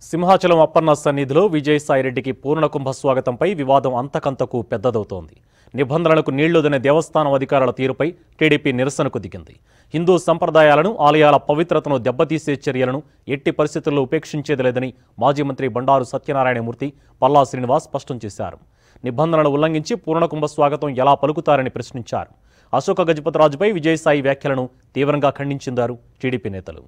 సింహాచలం అప్పన్న సన్నిధిలో విజయసాయిరెడ్డికి పూర్ణ కుంభ స్వాగతంపై వివాదం అంతకంతకు పెద్దదవుతోంది. నిబంధనలకు నీళ్లుదనే దేవస్థానం అధికారుల తీరుపై టీడీపీ నిరసనకు దిగింది. హిందూ సంప్రదాయాలను, ఆలయాల పవిత్రతను దెబ్బతీసే చర్యలను ఎట్టి పరిస్థితుల్లో ఉపేక్షించేది లేదని మాజీ మంత్రి బండారు సత్యనారాయణమూర్తి, పల్లా శ్రీనివాస్ స్పష్టం చేశారు. నిబంధనలు ఉల్లంఘించి పూర్ణ కుంభ స్వాగతం ఎలా పలుకుతారని ప్రశ్నించారు. అశోక గజపతిరాజుపై విజయసాయి వ్యాఖ్యలను తీవ్రంగా ఖండించారు టీడీపీ నేతలు.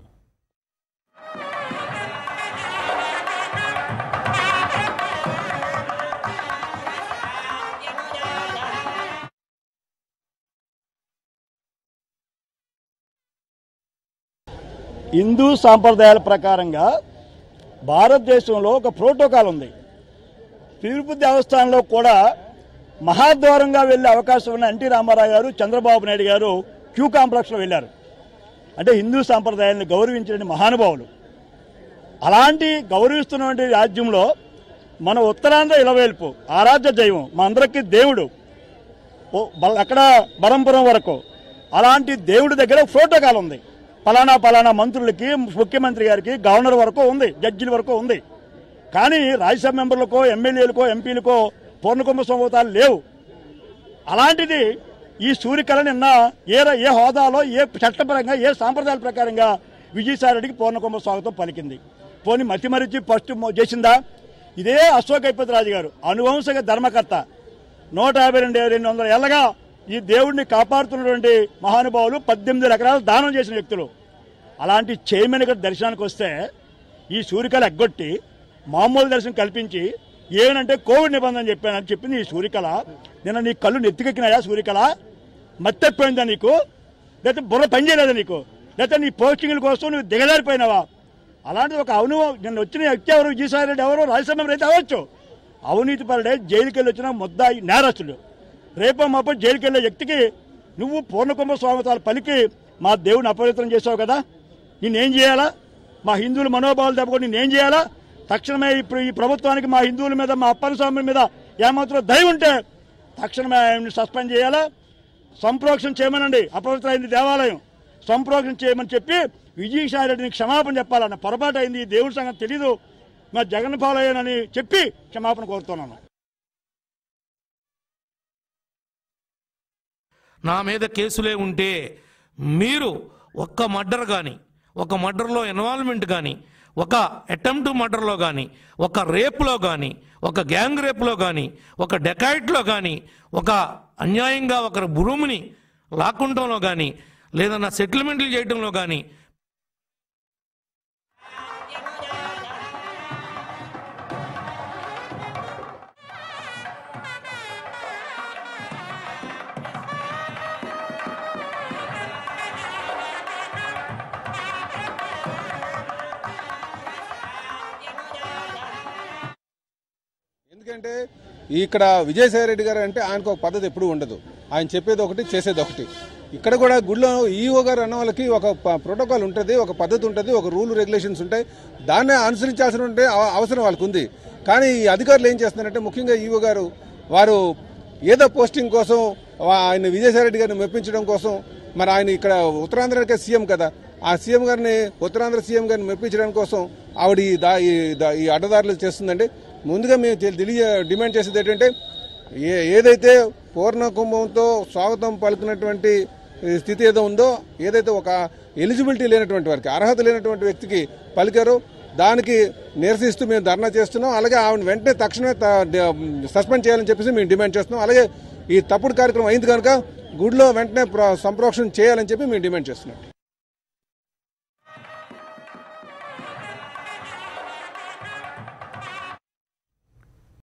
హిందూ సాంప్రదాయాల ప్రకారంగా భారతదేశంలో ఒక ప్రోటోకాల్ ఉంది. తిరుపతి దేవస్థానంలో కూడా మహాద్వారంగా వెళ్ళే అవకాశం ఉన్న ఎన్టీ రామారావు గారు, చంద్రబాబు నాయుడు గారు క్యూ కాంప్లెక్స్లో వెళ్ళారు. అంటే హిందూ సాంప్రదాయాన్ని గౌరవించిన మహానుభావులు. అలాంటి గౌరవిస్తున్నటువంటి రాజ్యంలో మన ఉత్తరాంధ్ర ఇలవేల్పు ఆరాధ్య దైవం, మా అందరికీ దేవుడు, అక్కడ బరంపురం వరకు అలాంటి దేవుడి దగ్గర ప్రోటోకాల్ ఉంది. పలానా మంత్రులకి, ముఖ్యమంత్రి గారికి, గవర్నర్ వరకు ఉంది, జడ్జిల వరకు ఉంది. కానీ రాజ్యసభ మెంబర్లకో, ఎమ్మెల్యేలకో, ఎంపీలకో పూర్ణకుంభ స్వాగతాలు లేవు. అలాంటిది ఈ సూర్యకళ నిన్న ఏ హోదాలో, ఏ చట్టపరంగా, ఏ సాంప్రదాయాల ప్రకారంగా విజయసాయిరెడ్డికి పూర్ణకుంభ స్వాగతం పలికింది. పోనీ మతిమరిచి ఫస్ట్ చేసిందా? ఇదే అశోక్ గజపతిరాజు గారు అనువంశిక ధర్మకర్త, 152 ఏళ్లగా ఈ దేవుడిని కాపాడుతున్నటువంటి మహానుభావులు, 18 ఎకరాలు దానం చేసిన వ్యక్తులు. అలాంటి చైర్మన్ గారి దర్శనానికి వస్తే ఈ సూర్యకళ ఎగ్గొట్టి మామూలు దర్శనం కల్పించి ఏనంటే కోవిడ్ నిబంధన చెప్పానని చెప్పింది ఈ సూర్యకళ. నిన్న నీ కళ్ళు నెత్తికెక్కినాయా సూర్యకళ? మత్తెప్పోయిందా నీకు? లేకపోతే బుర్ర పనిచేయలేదా నీకు? లేకపోతే నీ పోస్టింగ్ల కోసం నువ్వు దిగజారిపోయినావా? అలాంటిది ఒక నిన్న వచ్చిన వ్యక్తి ఎవరు? విజయసాయిరెడ్డి ఎవరు? రాజ్యసభ మెంబర్ అయితే అవ్వచ్చు. అవినీతి పరుడే జైలుకి వెళ్ళి వచ్చిన ముద్దాయి నేరస్తుడు. రేపో మాపో జైలుకి వెళ్ళే వ్యక్తికి నువ్వు పూర్ణకుంభ స్వాగతాలు పలికి మా దేవుడిని అపవిత్రం చేసావు కదా, నేనేం చేయాలా? మా హిందువుల మనోభావాలు దెబ్బకొని నేనేం చేయాలా? తక్షణమే ఇప్పుడు ఈ ప్రభుత్వానికి మా హిందువుల మీద, మా అప్పన్న స్వామి మీద ఏమాత్రం దయ ఉంటే తక్షణమే ఆయన్ని సస్పెండ్ చేయాలా, సంప్రోక్షణ చేయమనండి. అపవిత్రమైంది దేవాలయం, సంప్రోక్షణ చేయమని చెప్పి విజయసాయిరెడ్డిని క్షమాపణ చెప్పాలన్న. పొరపాటు అయింది, ఈ దేవుడి సంగతి తెలీదు, మా జగన్ ఫాలో అయ్యానని చెప్పి క్షమాపణ కోరుతున్నాను. నా మీద కేసులే ఉంటే మీరు ఒక్క మర్డర్ కానీ, ఒక మర్డర్లో ఇన్వాల్వ్మెంట్ కానీ, ఒక అటెంప్ట్ మర్డర్లో కానీ, ఒక రేప్లో కానీ, ఒక గ్యాంగ్ రేప్లో కానీ, ఒక డెకాయిట్లో కానీ, ఒక అన్యాయంగా ఒకరి భూమిని లాక్కుంటంలో కానీ, లేదన్నా సెటిల్మెంట్లు చేయడంలో కానీ ఎందుకంటే ఇక్కడ విజయసాయిరెడ్డి గారు అంటే ఆయనకు ఒక పద్ధతి ఎప్పుడు ఉండదు. ఆయన చెప్పేది ఒకటి, చేసేది ఒకటి. ఇక్కడ కూడా గుడిలో ఈఓ గారు అన్న వాళ్ళకి ఒక ప్రోటోకాల్ ఉంటుంది, ఒక పద్ధతి ఉంటుంది, ఒక రూల్ రెగ్యులేషన్స్ ఉంటాయి. దాన్నే అనుసరించాల్సిన అవసరం వాళ్ళకు ఉంది. కానీ ఈ అధికారులు ఏం చేస్తున్నారంటే, ముఖ్యంగా ఈఓ గారు వారు ఏదో పోస్టింగ్ కోసం, ఆయన విజయసాయిరెడ్డి గారిని మెప్పించడం కోసం, మరి ఆయన ఇక్కడ ఉత్తరాంధ్రకే సీఎం కదా, ఆ సీఎం గారిని, ఉత్తరాంధ్ర సీఎం గారిని మెప్పించడం కోసం ఆవిడ ఈ అడ్డదారులు చేస్తుందండి. ముందుగా మేము డిమాండ్ చేసేది ఏంటంటే, ఏదైతే పూర్ణ కుంభంతో స్వాగతం పలుకున్నటువంటి స్థితి ఏదో ఉందో, ఏదైతే ఒక ఎలిజిబిలిటీ లేనటువంటి వారికి, అర్హత లేనటువంటి వ్యక్తికి పలికారో దానికి నిరసిస్తూ మేము ధర్నా చేస్తున్నాం. అలాగే ఆవిడ వెంటనే తక్షణమే సస్పెండ్ చేయాలని చెప్పేసి మేము డిమాండ్ చేస్తున్నాం. అలాగే ఈ తప్పుడు కార్యక్రమం అయింది కనుక గుడిలో వెంటనే సంప్రోక్షణ చేయాలని చెప్పి మేము డిమాండ్ చేస్తున్నాం.